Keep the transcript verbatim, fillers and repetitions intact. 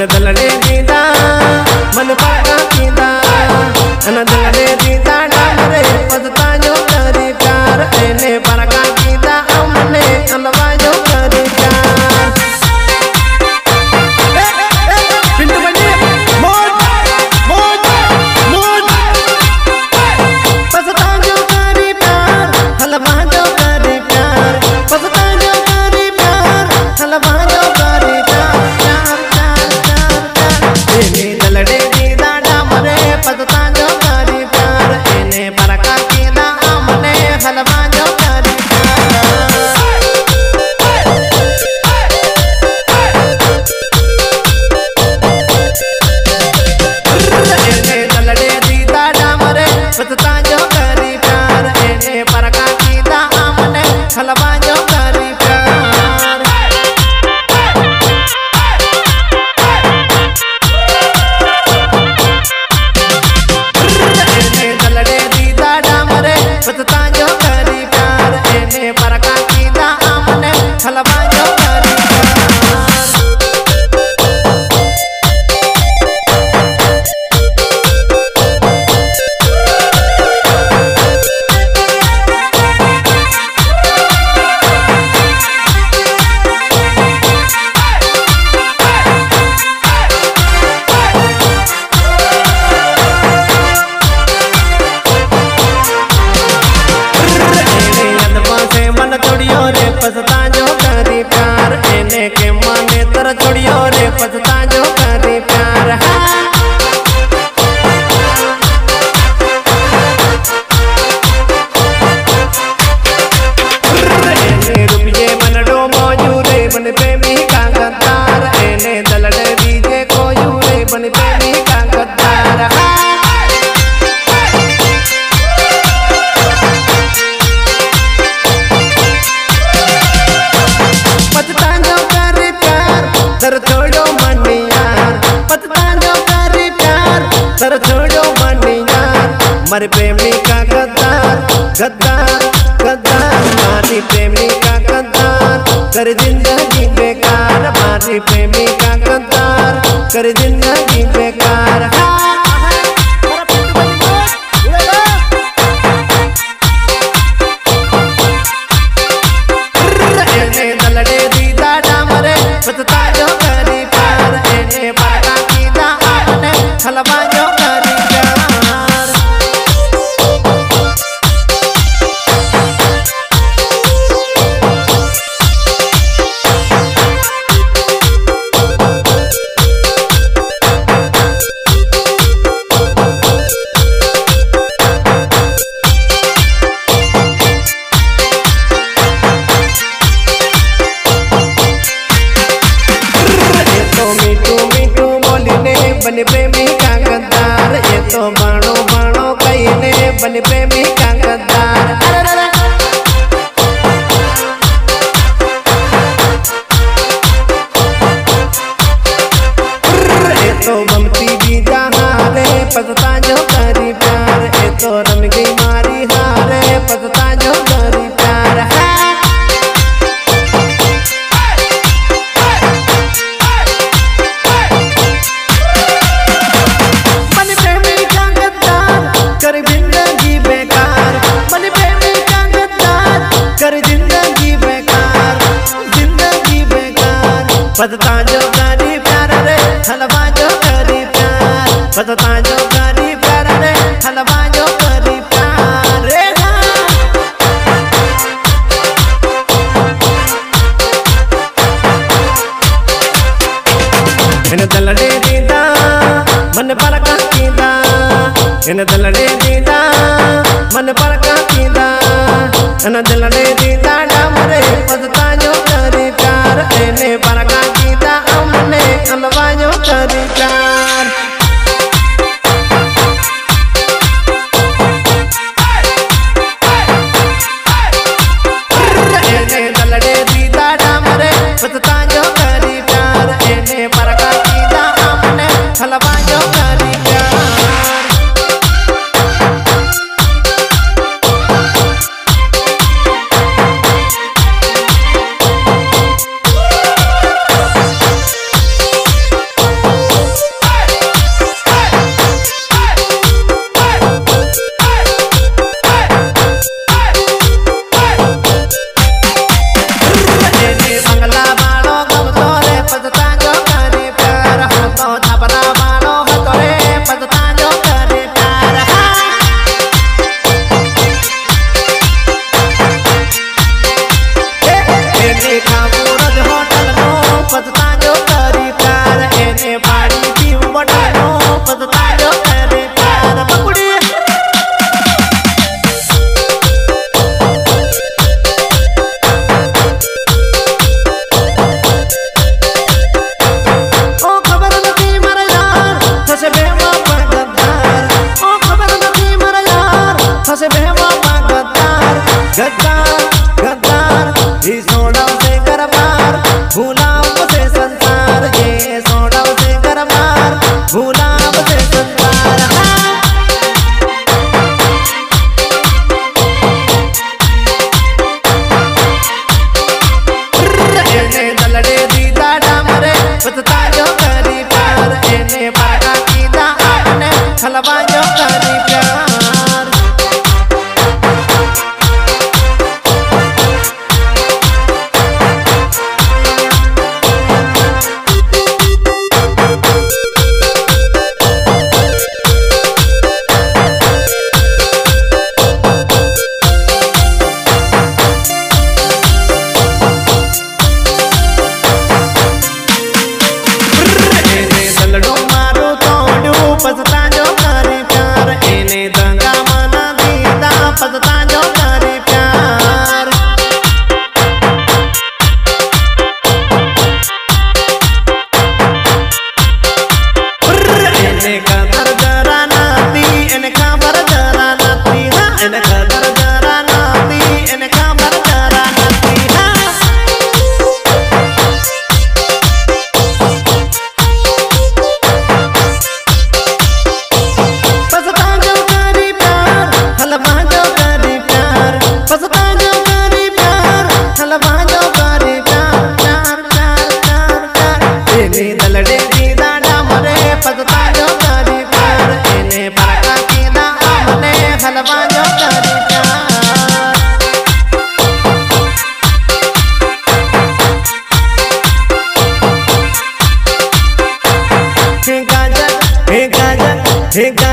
इन दलड़े दीदा मन पागा कीदा इन दलड़े दीदा डामरे पदता जो करी प्यार एने पागा कीदा हमने अलवा जो करी प्यार पिंटू बंडी मोज मोज मोज पदता जो करी प्यार हलवा जो करी प्यार पदता जो करी प्यार हलवा जो करी दलड़े दीदा डामरे पदता जो करी प्यार एने बरका कीदा हमने हलवा जो करी प्यार एने दलड़े दीदा डामरे पदता जो करी प्यार एने बरका कीदा हमने हलवा जो करी प्यार पदता जो करी प्यार एने बरका कीदा हमने हलवा जो करी पदता जो करी प्यार एने के माने तर छोड़ियो रे पदता जो करी प्यार एने रुपये मन डो मौजू रे बन प्रेमी का गद्दार एने दलड़े दीजे को यू रे बन प्रेमी का गद्दार तर छोड़ो मन यार पदता जो करी प्यार तर छोड़ो मन यार मर प्रेमी का गद्दार गद्दार गद्दार मारी प्रेमी का गद्दार कर जिंदगी बेकार मारी प्रेमी का गद्दार कर जिंदगी बेकार दलड़े दीदा डामरे पदता जो करी प्यार एने बरका कीदा हमने हलवा जो करी प्यार बन प्रेमी का गद्दार ये तो बाणो बाणो कहने बन प्रेमी का गद्दार ये तो बमती भी हारे पदता जो करी प्यार ये तो रमगी मारी हारे पदता जो करी प्यार पदता जो करी प्यार रे हलवा जो करी प्यार पदता जो करी प्यार रे हलवा जो करी प्यार रे इन दलड़े दीदा मन बरका कीदा इन दलड़े दीदा मन बरका कीदा इन दलड़े दीदा डामरे पदता जो करी प्यार एने बरका कीदा हमने हलवा जो करी प्यार एने दलड़े दीदा डामरे पदता जो करी प्यार एने बरका कीदा हमने हलवा जो करी प्यार पछता जो करी प्यार इन्हें दंगा मना दीदा पछता जो करी प्यार इन्हें कदर जरा नाती इन्हें खबर जरा नाती हाँ इन्हें कदर जरा नाती इन्हें खबर जरा नाती हाँ दलड़े की दाड़ा मरे पछता जो करी प्यार इन्हें बरका की ना आमने हलवा जो करी प्यार हे गाजर हे गाजर हे गाजर